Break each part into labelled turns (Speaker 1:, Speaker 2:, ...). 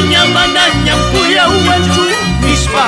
Speaker 1: Ñamanaña, puya, uanchu, mispa.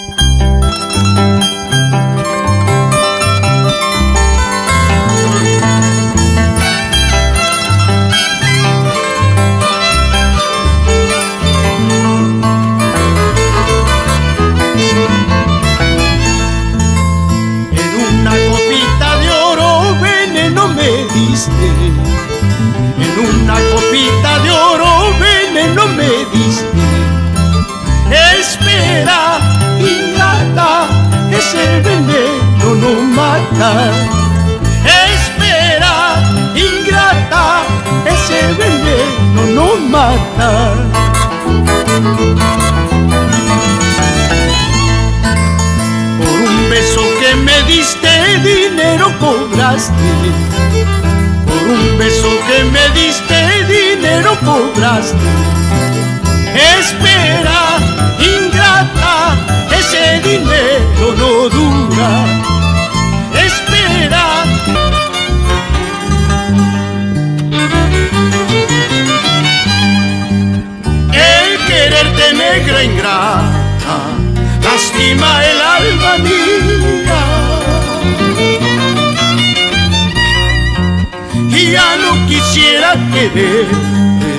Speaker 1: En una copita de oro veneno me diste. Espera, ingrata, ese veneno no mata. Espera, ingrata, ese veneno no mata. Por un beso que me diste, dinero cobraste. Por un beso que me diste, dinero cobraste. Espera, ingrata, ese dinero no dura. Espera. El quererte, negra ingrata, lastima el alma mía. Y ya no quisiera quererte.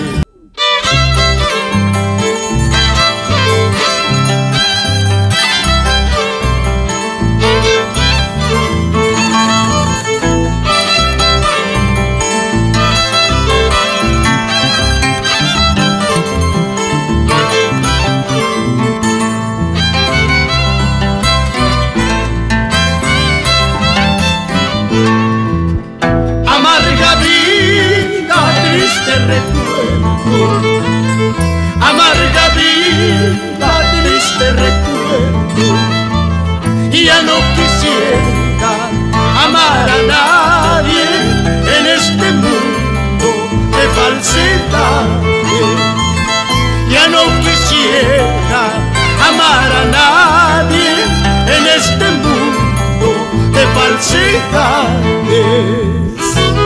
Speaker 1: Amarga vida, triste recuerdo. Y ya no quisiera amar a nadie en este mundo de falsedades. Ya no quisiera amar a nadie en este mundo de falsedades.